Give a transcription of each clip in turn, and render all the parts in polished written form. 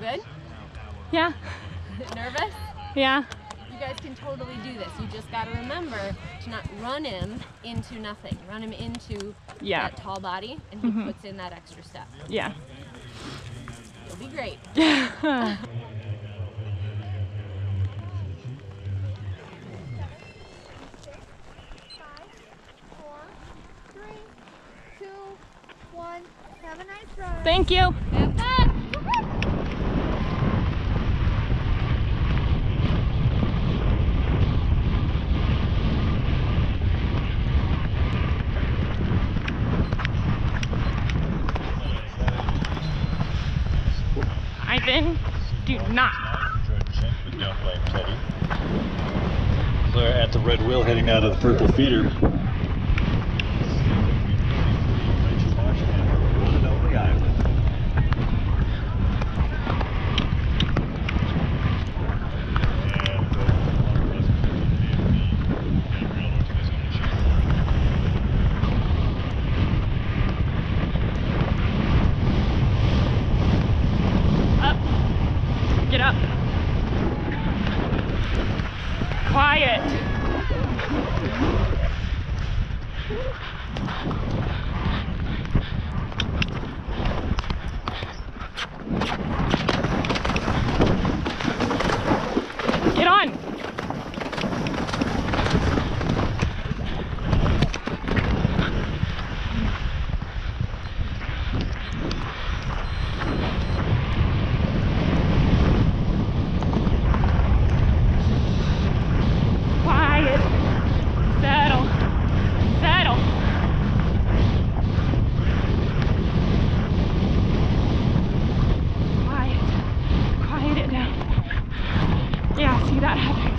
good? Yeah. Nervous? Yeah. You guys can totally do this. You just got to remember to not run him into nothing. Run him into that tall body, and he puts in that extra step. Yeah. You'll be great. Five, 4, 3, 2, 1. Have a nice run. Thank you. Have fun. Ivan, do not. They're at the red wheel heading out of the purple feeder. Get up. Quiet. Get on. Quiet. Settle. Settle. Quiet. Quiet it down. Yeah, see that happens.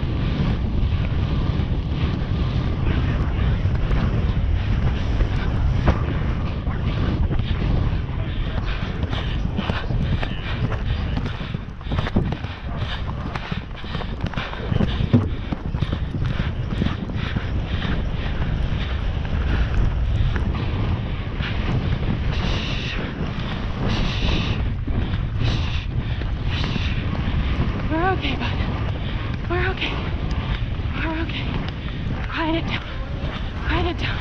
We're okay, bud. We're okay. We're okay. Quiet it down. Quiet it down.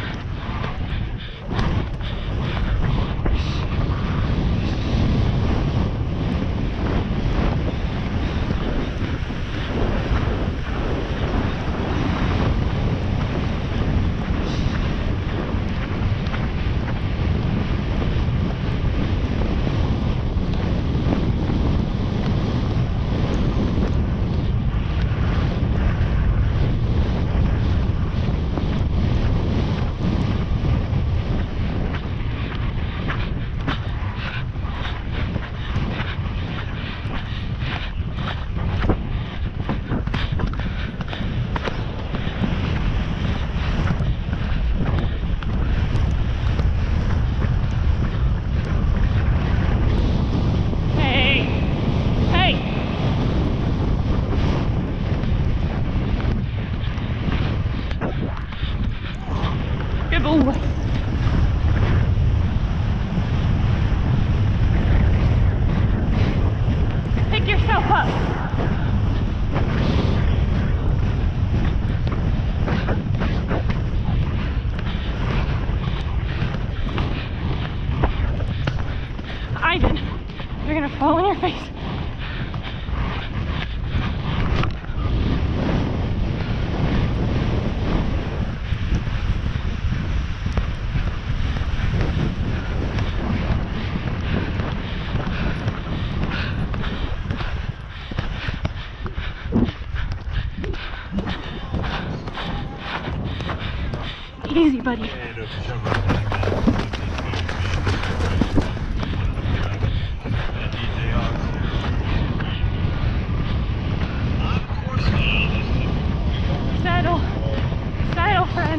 Hey. Hey. Good boy. Pick yourself up. Ivan, you're gonna fall on your face. Easy, buddy. Settle. Settle, friend.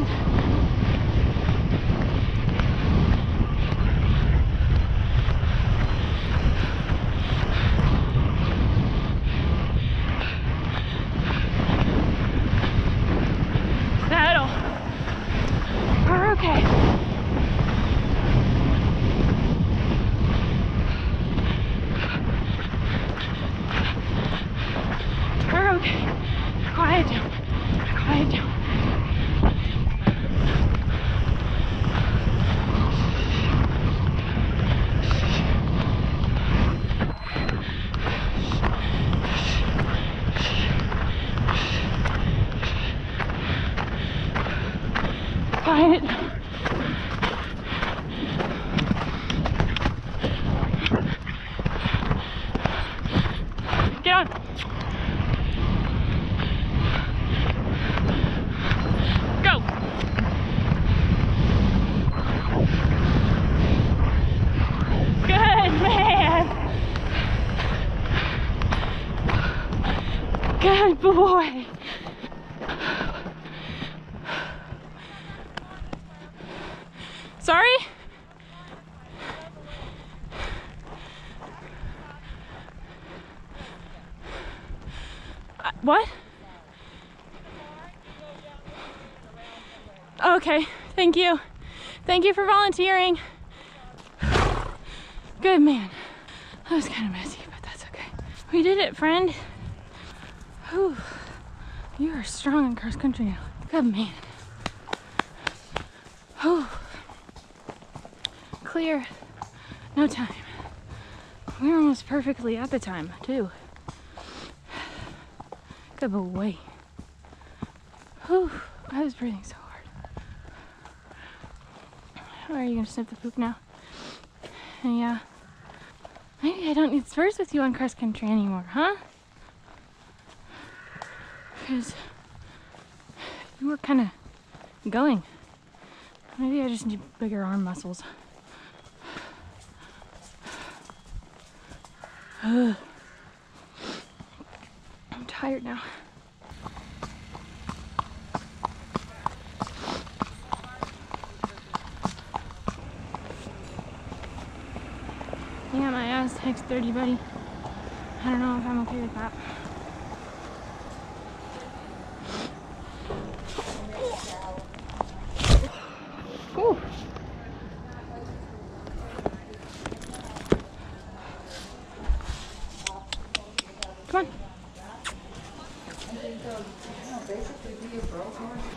Settle. We're okay. Quiet down. Quiet down. Quiet. Get on. Go. Good man. Good boy. Sorry? What? Okay, thank you. Thank you for volunteering. Good man. That was kind of messy, but that's okay. We did it, friend. Whew. You are strong in cross country now. Good man. Whew. Clear. No time. We were almost perfectly at the time, too. Good boy. Whew. I was breathing so hard. Are you gonna sniff the poop now? Yeah. Maybe I don't need spurs with you on cross country anymore, huh? Because you were kind of going. Maybe I just need bigger arm muscles. I'm tired now. Yeah, my ass takes 30, buddy. I don't know if I'm okay with that. Ooh. Come on.